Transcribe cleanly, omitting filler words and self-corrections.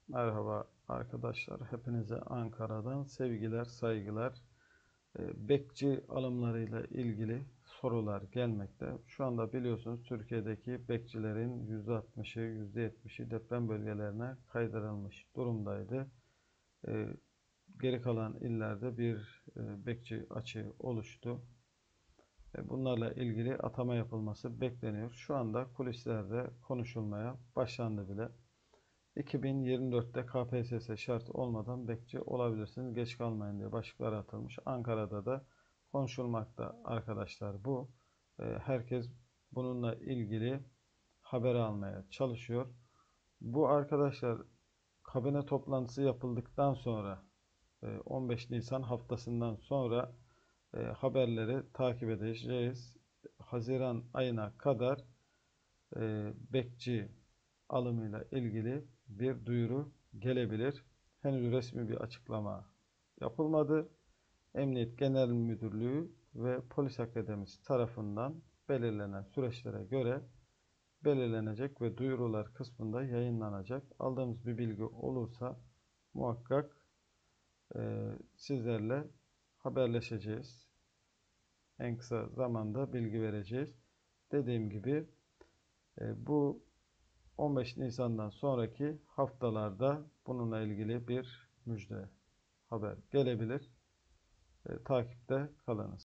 Merhaba arkadaşlar. Hepinize Ankara'dan sevgiler, saygılar. Bekçi alımlarıyla ilgili sorular gelmekte. Şu anda biliyorsunuz Türkiye'deki bekçilerin %60'ı, %70'i deprem bölgelerine kaydırılmış durumdaydı. E, Geri kalan illerde bir bekçi açığı oluştu. Bunlarla ilgili atama yapılması bekleniyor. Şu anda kulislerde konuşulmaya başlandı bile. 2024'te KPSS şart olmadan bekçi olabilirsiniz. Geç kalmayın diye başlıklar atılmış. Ankara'da da konuşulmakta arkadaşlar bu. Herkes bununla ilgili haber almaya çalışıyor. Bu arkadaşlar kabine toplantısı yapıldıktan sonra 15 Nisan haftasından sonra haberleri takip edeceğiz. Haziran ayına kadar bekçi alımıyla ilgili bir duyuru gelebilir. Henüz resmi bir açıklama yapılmadı. Emniyet Genel Müdürlüğü ve Polis Akademisi tarafından belirlenen süreçlere göre belirlenecek ve duyurular kısmında yayınlanacak. Aldığımız bir bilgi olursa muhakkak sizlerle haberleşeceğiz. En kısa zamanda bilgi vereceğiz. Dediğim gibi bu 15 Nisan'dan sonraki haftalarda bununla ilgili bir müjde haber gelebilir. Takipte kalınız.